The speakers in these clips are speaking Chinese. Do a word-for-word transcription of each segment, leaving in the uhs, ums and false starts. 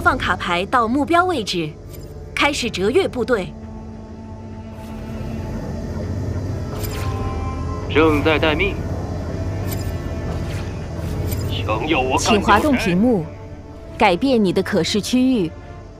放卡牌到目标位置，开始折跃部队。 正在待命。想要我干掉谁？ 请滑动屏幕，改变你的可视区域。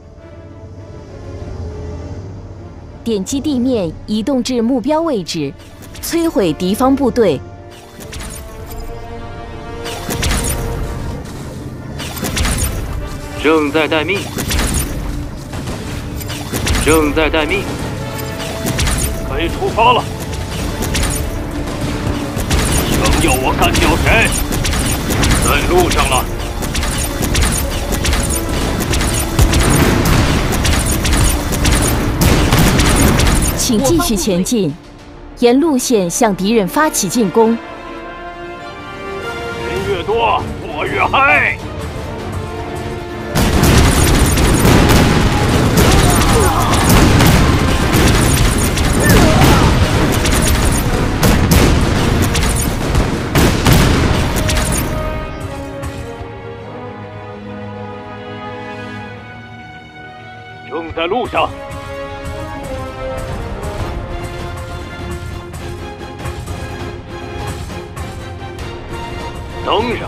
点击地面移动至目标位置，摧毁敌方部队。 正在待命。正在待命。可以出发了。想要我干掉谁？在路上了。 请继续前进，沿路线向敌人发起进攻。 人越多，我越嗨。正在路上。当然。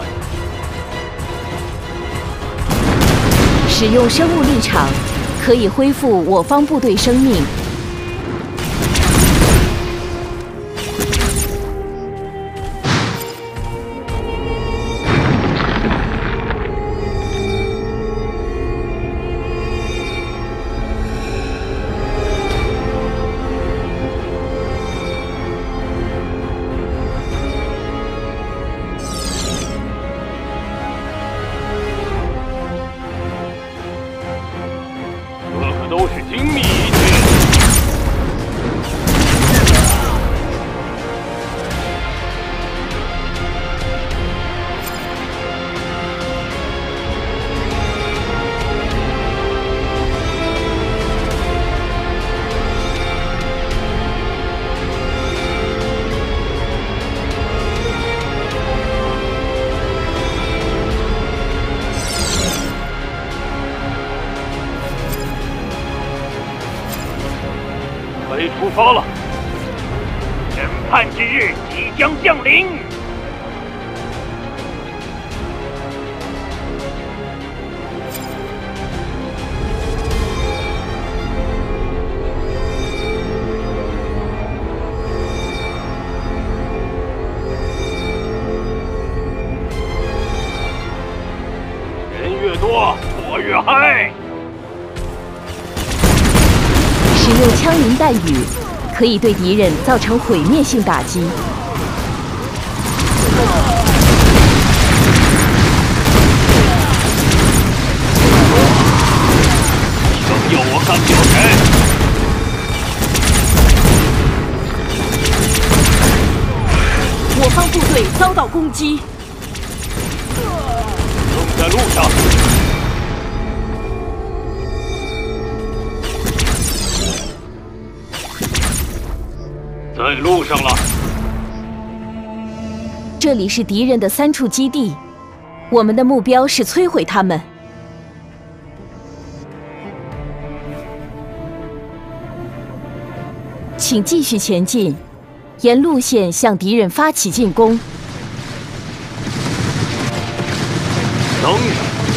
使用生物立场，可以恢复我方部队生命。 都是精密仪器。可以出发了，审判之日即将降临。人越多，我越嗨。 使用枪林弹雨，可以对敌人造成毁灭性打击。 想要我干掉谁？ 我方部队遭到攻击。 正在路上。在路上了。 这里是敌人的三处基地，我们的目标是摧毁他们。请继续前进，沿路线向敌人发起进攻。 当然。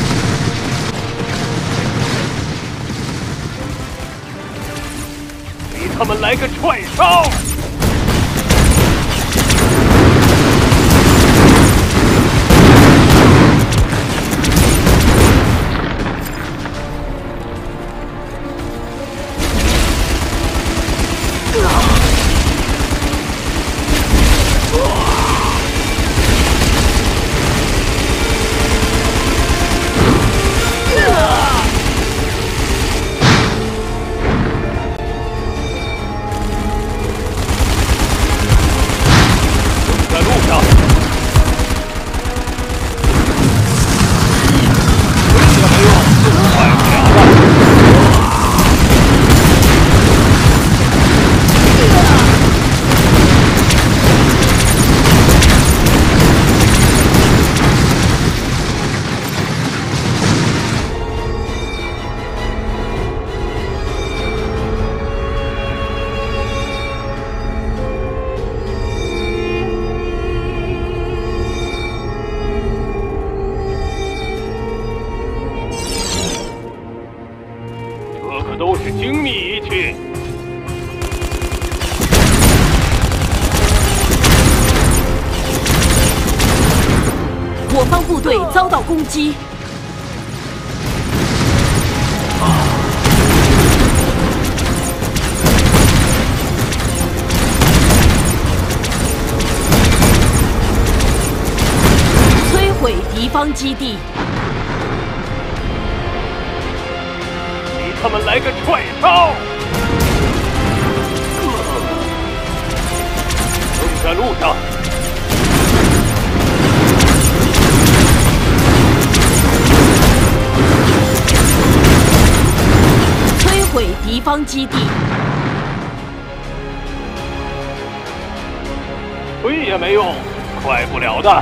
给他们来个串烧。 部队遭到攻击。摧毁敌方基地。 给他们来个踹招！正在路上。 毁敌方基地， 推也没用，快不了的。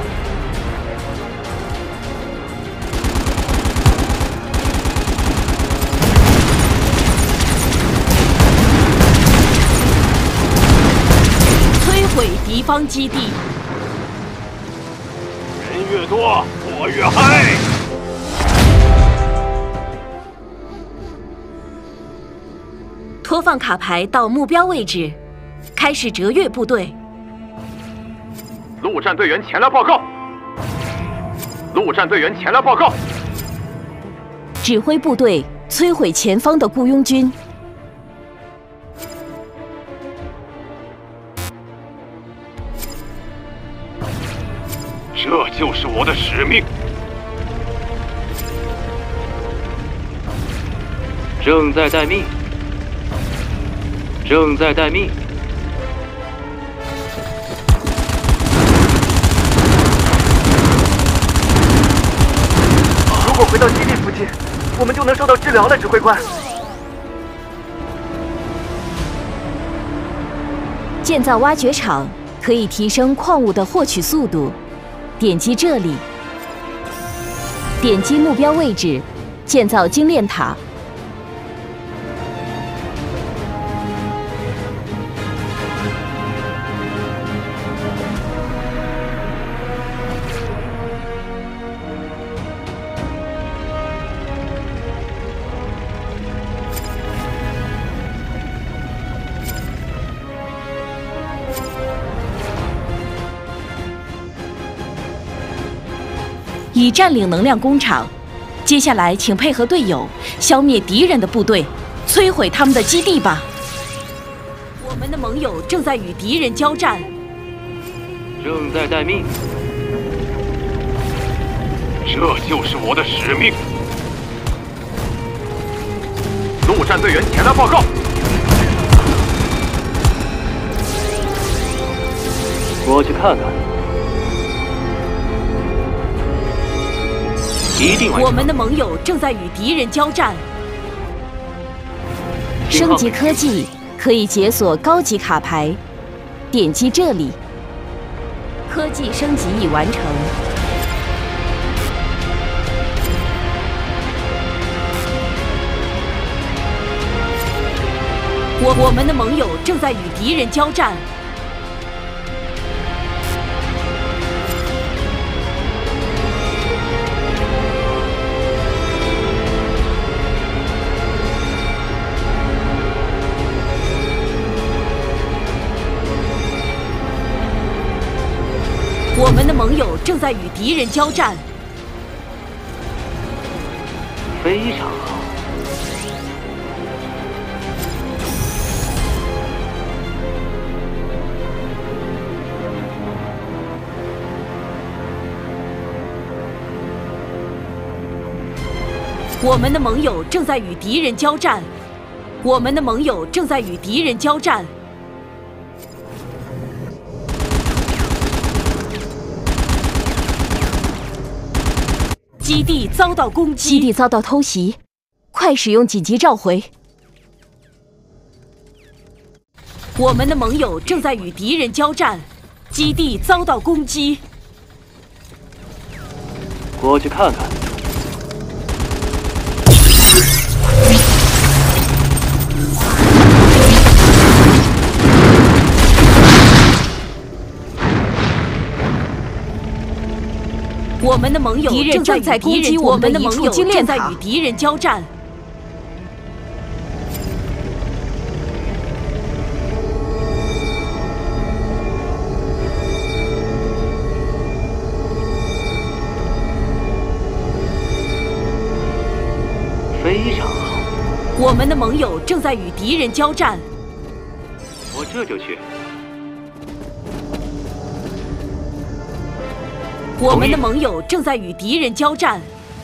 摧毁敌方基地， 人越多，我越嗨。 拖放卡牌到目标位置，开始折越部队。 陆战队员前来报告。陆战队员前来报告。 指挥部队摧毁前方的雇佣军。 这就是我的使命。 正在待命。 正在待命。 如果回到基地附近，我们就能受到治疗了，指挥官。 建造挖掘场可以提升矿物的获取速度，点击这里，点击目标位置，建造精炼塔。 已占领能量工厂，接下来请配合队友消灭敌人的部队，摧毁他们的基地吧。我们的盟友正在与敌人交战， 正在待命。 这就是我的使命。 陆战队员前来报告。 我去看看。 一定完成。 我们的盟友正在与敌人交战。升级科技可以解锁高级卡牌，点击这里。科技升级已完成。我我们的盟友正在与敌人交战。 我们的盟友正在与敌人交战， 非常好。 我们的盟友正在与敌人交战，我们的盟友正在与敌人交战。 基地遭到攻击，基地遭到偷袭，快使用紧急召回。我们的盟友正在与敌人交战，基地遭到攻击。 过去看看。 我们的盟友正在攻击我们的盟友正在与敌人交战。 我们的盟友正在与敌人交战。 我这就去。 我们的盟友正在与敌人交战。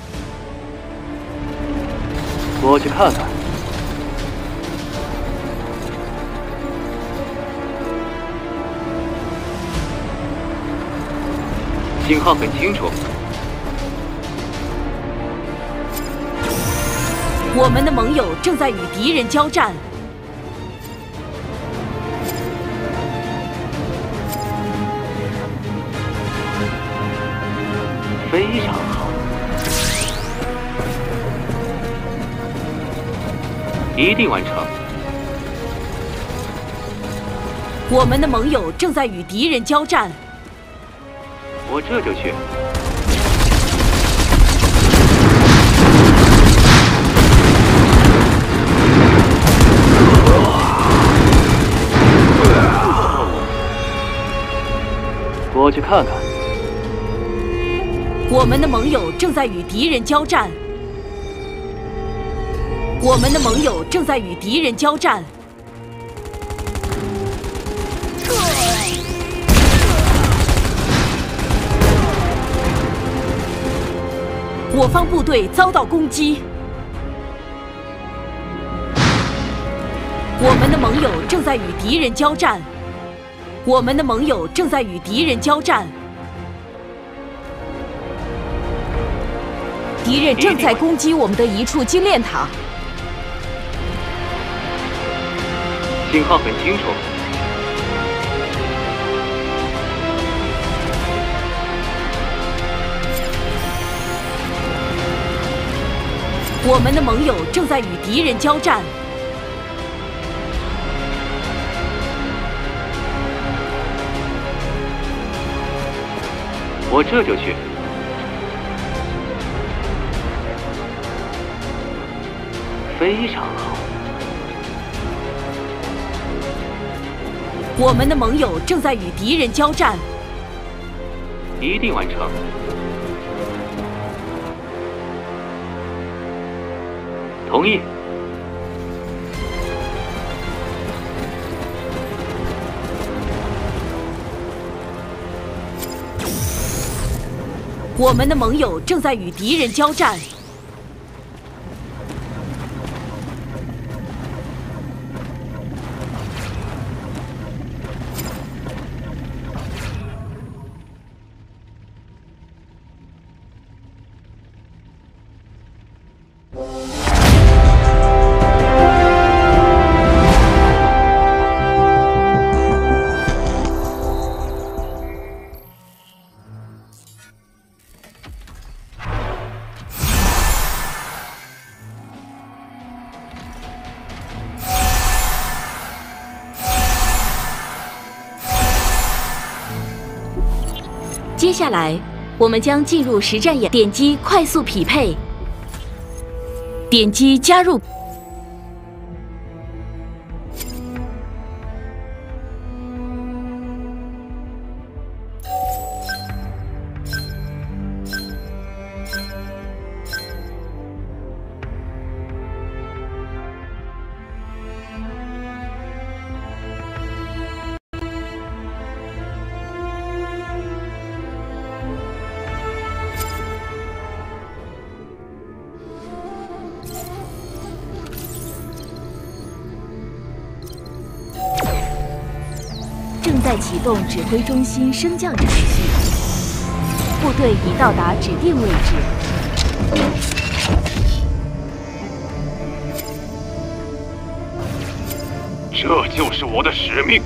我去看看。信号很清楚。 我们的盟友正在与敌人交战。 非常好，一定完成。 我们的盟友正在与敌人交战。 我这就去。我去看看。 我们的盟友正在与敌人交战。我们的盟友正在与敌人交战。我方部队遭到攻击。我们的盟友正在与敌人交战。我们的盟友正在与敌人交战。敌人正在攻击我们的一处精炼塔。 信号很清楚。 我们的盟友正在与敌人交战。 我这就去。非常好。 我们的盟友正在与敌人交战。 一定完成。同意。 我们的盟友正在与敌人交战。接下来，我们将进入实战演。点击快速匹配，点击加入。正在启动指挥中心升降程序，部队已到达指定位置。 这就是我的使命。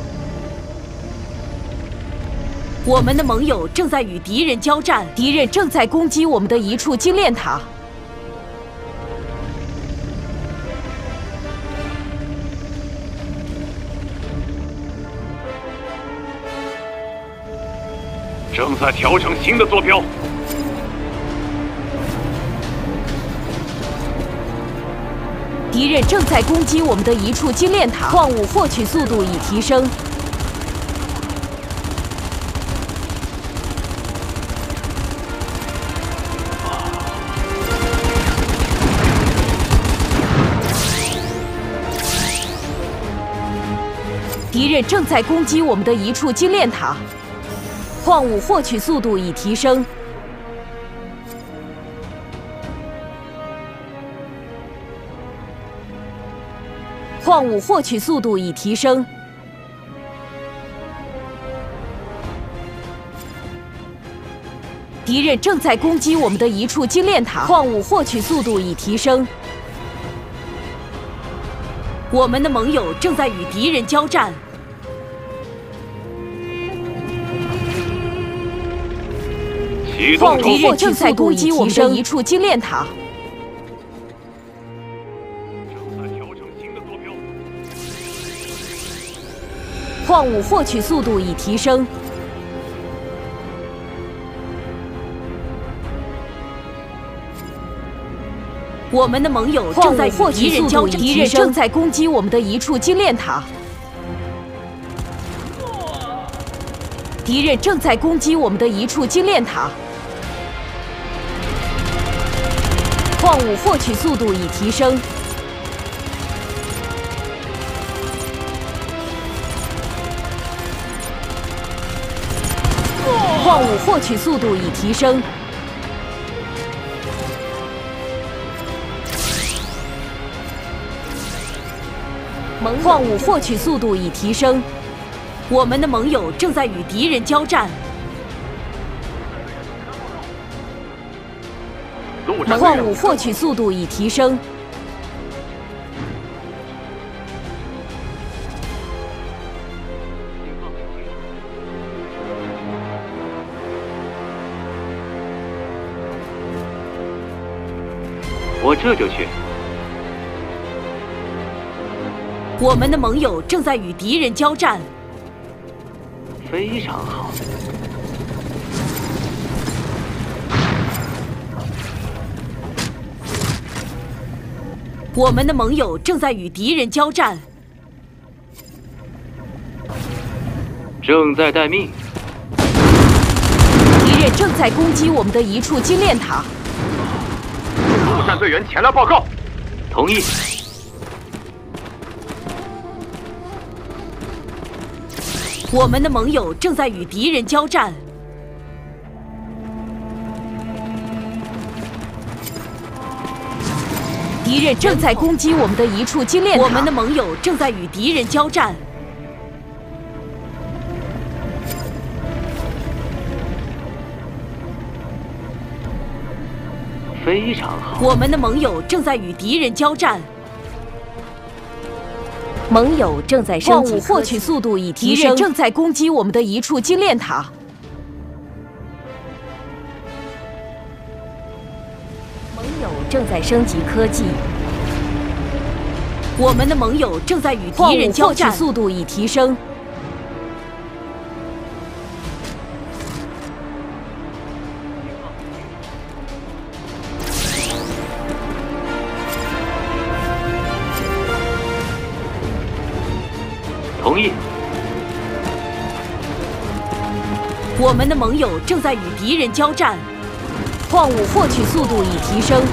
我们的盟友正在与敌人交战，敌人正在攻击我们的一处精炼塔。 正在调整新的坐标。 敌人正在攻击我们的一处精炼塔，矿物获取速度已提升。 敌人正在攻击我们的一处精炼塔，矿物获取速度已提升。矿物获取速度已提升。敌人正在攻击我们的一处精炼塔，矿物获取速度已提升。我们的盟友正在与敌人交战。 启矿物动冲锋， 正在攻击我们的一处精炼塔。 正在调整新的坐标。 矿物获取速度已提升。我们的盟友正在与敌人交战，敌人正在攻击我们的一处精炼塔。敌人正在攻击我们的一处精炼塔。矿物获取速度已提升。矿物获取速度已提升。矿物获取速度已提升。我们的盟友正在与敌人交战。矿物获取速度已提升。 我这就去。 我们的盟友正在与敌人交战。 非常好。 我们的盟友正在与敌人交战。 正在待命。 敌人正在攻击我们的一处精炼塔。 陆战队员前来报告。 同意。 我们的盟友正在与敌人交战。敌人正在攻击我们的一处精炼塔。我们的盟友正在与敌人交战。 非常好。 我们的盟友正在与敌人交战。盟友正在升级，矿物获取速度已提升。敌人正在攻击我们的一处精炼塔。盟友正在升级科技。我们的盟友正在与敌人交战，速度已提升。 同意。 我们的盟友正在与敌人交战，矿物获取速度已提升。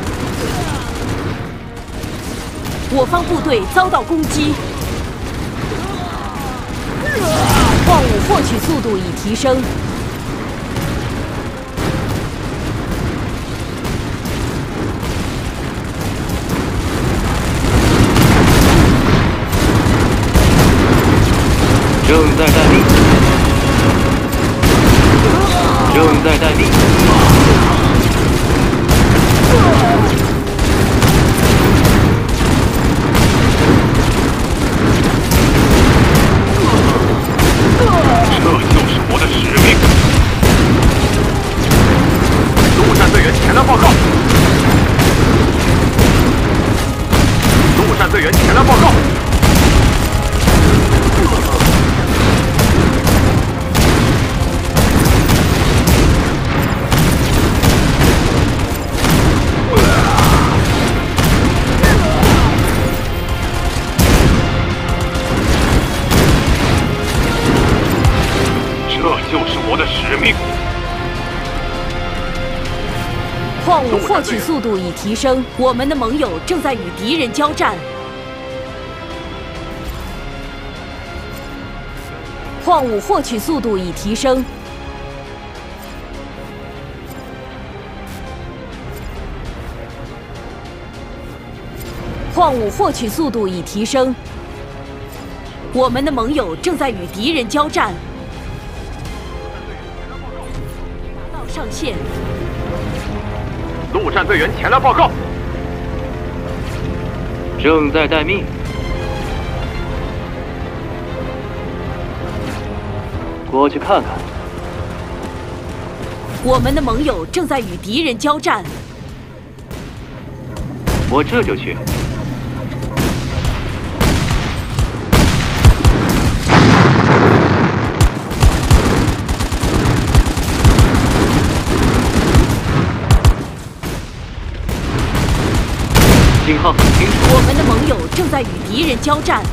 我方部队遭到攻击，矿物获取速度已提升。 正在待命，正在待命。 这就是我的使命。 陆战队员前来报告。陆战队员前来报告。 矿物获取速度已提升，我们的盟友正在与敌人交战。 矿物获取速度已提升。矿物获取速度已提升。我们的盟友正在与敌人交战。达到上限。 陆战队员前来报告。 正在待命。过去看看。 我们的盟友正在与敌人交战。 我这就去。信号很清楚。 我们的盟友正在与敌人交战。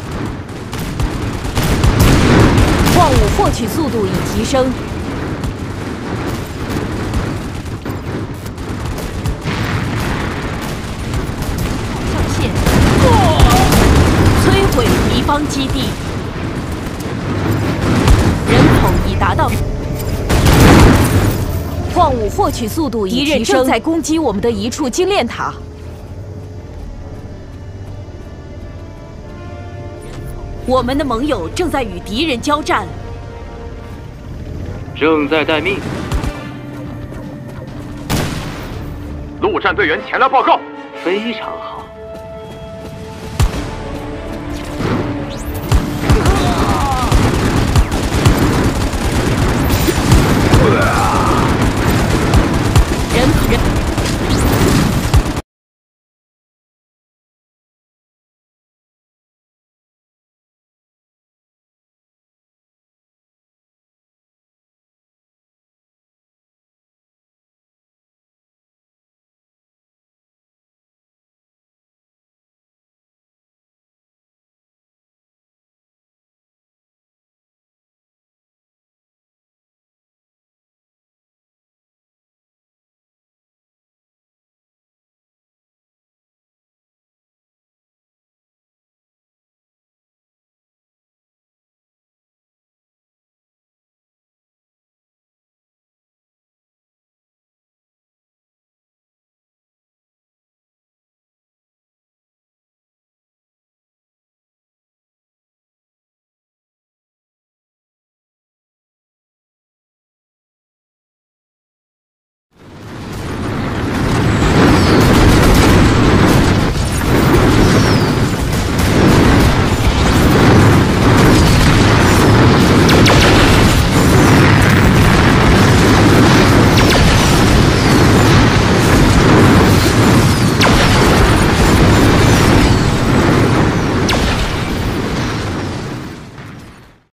矿物获取速度已提升。上线。摧毁敌方基地。人口已达到。矿物获取速度已提升。敌人正在攻击我们的一处精炼塔。我们的盟友正在与敌人交战。 正在待命。 陆战队员前来报告。 非常好。